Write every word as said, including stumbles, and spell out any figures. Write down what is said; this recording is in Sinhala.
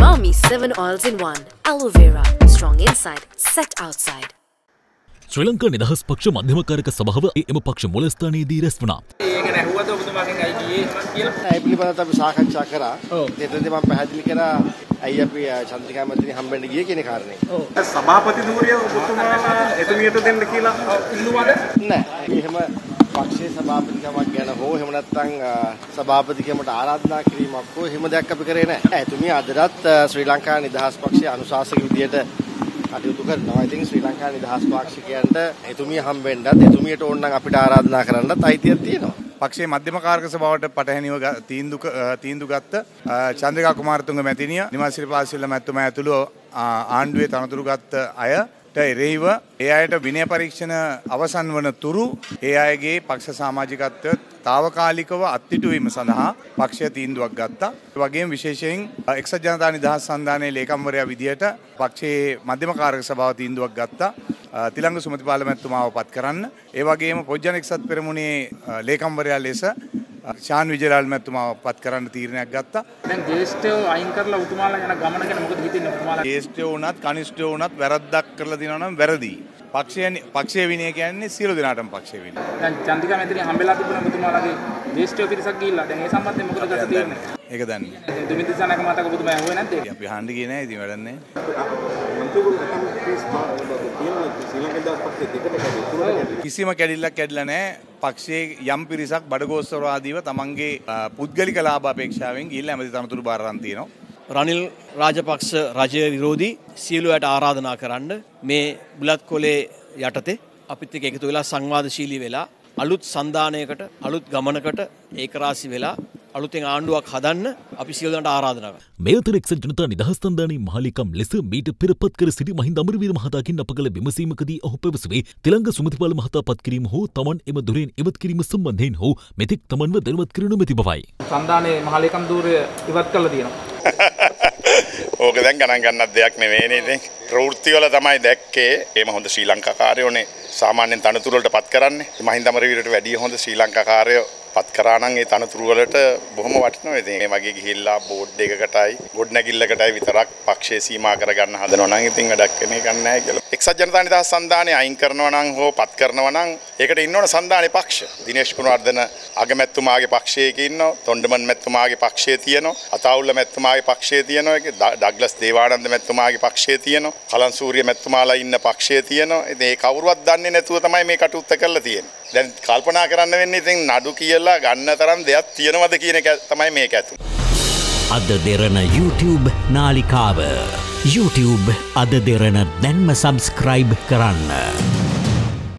Umami seven oils in one. Aloe vera, strong inside, set outside. ශ්‍රී ලංකා නිදහස් පක්ෂ මධ්‍යමකාරක සභාව එම පක්ෂ මුලස්ථානයේදී රැස් වුණා. ඒක නැහුවද ඔබතුමාගෙන් ඇයි ගියේ එහෙම කියලා? ඒ පිළිබඳව අපි සාකච්ඡා කරා. ඒකෙන්දී මම පැහැදිලි කරා අයි අපි චන්ද්‍රිකා මැතිණිය හම්බෙන්න ගියේ කියන කාරණේ. ඔව්. සභාපති ධූරිය ඔබතුමාලා එතුමියට දෙන්න කියලා ඉල්ලුවද? නෑ. එහෙම පක්ෂයේ සභාපතිකමක් ගැන හෝ එහෙම නැත්නම් සභාපතිකමට ආරාධනා කිරීමක් හෝ එහෙම දෙයක් අපි කරේ නෑ. එතුමිය අදටත් ශ්‍රී ලංකා නිදහස් පක්ෂයේ අනුශාසක විදියට කටයුතු කරනවා. ඉතින් ශ්‍රී ලංකා නිදහස් පාක්ෂිකයන්ට එතුමිය හම්බෙන්නත් එතුමියට ඕන නම් අපිට ආරාධනා කරන්නත් අයිතියක් තියෙනවා. පක්ෂයේ මධ්‍යම කාරක සභාවට පටහැනිව තීන්දුව තීන්දුව ගත්ත චන්ද්‍රිකා කුමාරතුංග මැතිණිය නිමල් සිරිපාසිල්ල මැතිතුමා ඇතුළු ආණ්ඩුවේ තනතුරු ගත්ත අයට එරෙහිව ඒ අයට විනය පරීක්ෂණ අවසන් වන තුරු ඒ අයගේ පක්ෂ සමාජිකත්වය තාවකාලිකව අත්හිටුවීම සඳහා පක්ෂය තීන්දුවක් ගත්තා. ඒ වගේම විශේෂයෙන් එක්සත් ජනතා නිදහස් සන්ධානයේ ලේකම්වරයා විදියට පක්ෂයේ මධ්‍යම කාරක සභාව තීන්දුවක් ගත්තා. තිලංග සුමතිපාල මැතිතුමාව පත් කරන්න. ඒ වගේම පොජ්ජන එක්සත් පෙරමුණේ ලේකම්වරයා ලෙස ශාන් විජේලාල් මැතිතුමාව පත් කරන්න තීරණයක් ගත්තා. දැන් ජේෂ්ඨයෝ අයින් කරලා උතුමාලා යන ගමන ගැන මොකද හිතෙන්නේ උතුමාලා? ජේෂ්ඨයෝ වුණත් කනිෂ්ඨයෝ වුණත් වැරද්දක් කරලා දිනනවා නම් වැරදි. පක්ෂය පක්ෂයේ විනය කියන්නේ සියලු දෙනාටම පක්ෂයේ විනය. දැන් චන්ද්‍රිකා මැතිණිය හම්බෙලා තිබුණා උතුමාලාගේ ජේෂ්ඨයෝ පිරිසක් ගිහිල්ලා. දැන් ඒ සම්බන්ධයෙන් මොකද ගත තියෙන්නේ? ඒක දන්නේ. දෙමිති සනක මතක ඔබතුමා ඇහුවේ නැද්ද? අපි අහන්න ගියේ නෑ ඉතින් වැඩක් නෑ. කිසිම කැඩිල්ලක් කැඩිලා නෑ. පක්ෂයේ යම් පිරිසක් බඩගෝස්තරවාදීව තමන්ගේ පුද්ගලික ලාභ අපේක්ෂාවෙන් ගිහිල්ලා ඇමති තනතුරු බාර ගන්න තියෙනවා. රනිල් රාජපක්ෂ රජය විරෝධී සියලු අයට ආරාධනා කරන්න මේ බුලත් කොලේ යටතේ අපිත් එක්ක එකතු වෙලා සංවාදශීලී වෙලා අලුත් සන්දානයකට අලුත් ගමනකට ඒකරාශී වෙලා අලුතෙන් ආණ්ඩුවක් හදන්න අපි සියලු දෙනාට ආරාධනා කරනවා. මේ අතර එක්සත් ජනතා නිදහස් සන්ධානයේ මහලේකම් ලෙස මීට පෙර පත් කර සිටි මහින්ද අමරවීර මහතාකින් අප කළ විමසීමකදී ඔහු පැවසුවේ තිලංග සුමතිපාල මහතා පත් කිරීම හෝ තමන් එම දුරෙන් ඉවත් කිරීම සම්බන්ධයෙන් හෝ මෙතෙක් තමන්ව දැනුවත් කර නොමැති බවයි. සන්ධානයේ මහලේකම් ධූරය ඉවත් කළා තියෙනවා. ඕක දැන් ගණන් ගන්නත් දෙයක් නෙවෙයිනේ ඉතින්. ප්‍රවෘත්ති වල තමයි දැක්කේ. එහෙම හොඳ ශ්‍රී ලංකාකාරයෝනේ සාමාන්‍යයෙන් තනතුරු වලට පත් කරන්නේ. මහින්ද අමරවීරට වැඩිය හොඳ ශ්‍රී ලංකාකාරයෝ පත් කරා නම් ඒ තනතුරු වලට බොහොම වටිනවා. ඉතින් මේ වගේ ගිහිල්ලා බෝඩ් එකකටයි ගොඩනැගිල්ලකටයි විතරක් පක්ෂයේ සීමා කරගන්න හදනවා නම් ඉතින් වැඩක් වෙන්නේ නැහැ කියලා. එක්සත් ජනතා නිදහස් සන්ධානය අයින් කරනවා නම් හෝ පත් කරනවා නම් ඒකට ඉන්න ඕන සන්ධානයේ පක්ෂ. දිනේෂ් ගුණවර්ධන අගමැතිතුමාගේ පක්ෂයක ඉන්නවා. තොණ්ඩමන් මැතිතුමාගේ පක්ෂයේ තියෙනවා. අතාඋල්ල මැතිතුමාගේ පක්ෂයේ තියෙනවා. ඩග්ලස් දේවානන්ද මැතිතුමාගේ පක්ෂයේ තියෙනවා. කලන්සූරිය මැතිතුමාලා ඉන්න පක්ෂයේ තියෙනවා. ඉතින් ඒ කවුරුවත් දන්නේ නැතුව තමයි මේ කටයුත්ත කරලා තියෙන්නේ. දැන් කල්පනා කරන්න වෙන්නේ ඉතින් නඩු කියලා ගන්න තරම් දෙයක් තියෙනවද කියන එක තමයි මේක ඇතුළේ. AdaDerana YouTube නාලිකාව YouTube AdaDerana දැන්ම subscribe කරන්න.